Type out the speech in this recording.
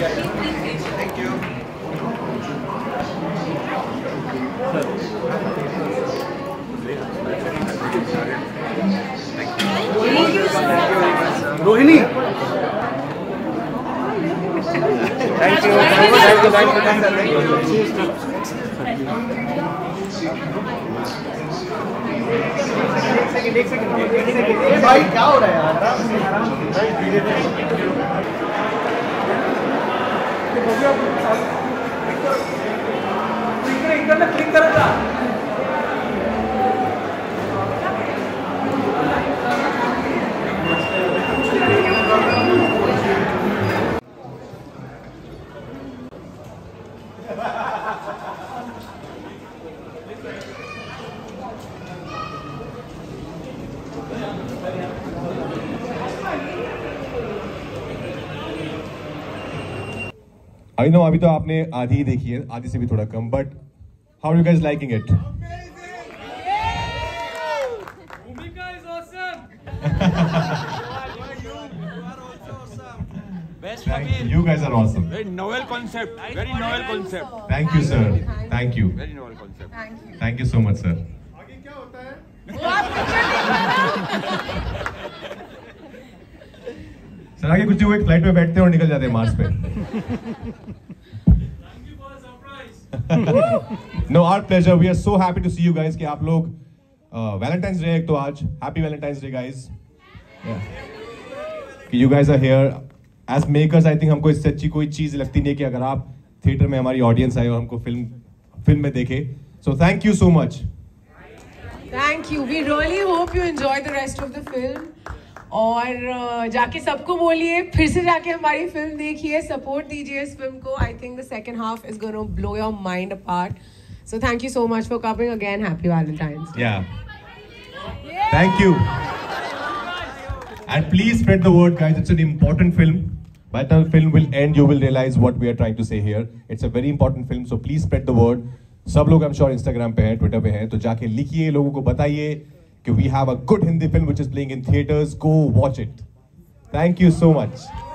Thank you. Rohini Thank you. एक second भाई क्या हो रहा है यार? क्लिक करा था। आई नो अभी तो आपने आधी ही देखी है, आधी से भी थोड़ा कम, but how you guys liking it? Bhumika is awesome. Best fucking. You guys are awesome. Very novel concept. Very novel concept. Thank you, sir. Thank you. Very novel concept. Thank you so much, sir. आगे क्या होता है? Sir आगे कुछ नहीं, वो एक flight में बैठते हैं और निकल जाते हैं मार्स पे. Thank you for the surprise. No, our pleasure. We are so happy to see you guys कि आप लोग Valentine's Day एक तो आज Happy Valentine's Day guys. Yeah. कि you guys are here as makers. I think हमको इससे अच्छी कोई चीज लगती नहीं है कि अगर आप थिएटर में हमारी ऑडियंस आए और हमको फिल्म में देखे. So thank you so much. Thank you. We really hope you enjoy the rest of the film. और जाके सबको बोलिए, फिर से जाके हमारी फिल्म देखिए, सपोर्ट दीजिए इस फिल्म को. I think the second half is gonna blow your mind apart. So thank you so much for coming again. Happy Valentine's day. Yeah. Thank you. And please spread the word, guys. It's an important film. By the time the film will end, you will realize what we are trying to say here. It's a very important film, so please spread the word. सब लोग I'm sure Instagram पे हैं, Twitter पे हैं, तो जाके लिखिए, लोगों को बताइए कि we have a good Hindi film which is playing in theaters. Go watch it. Thank you so much.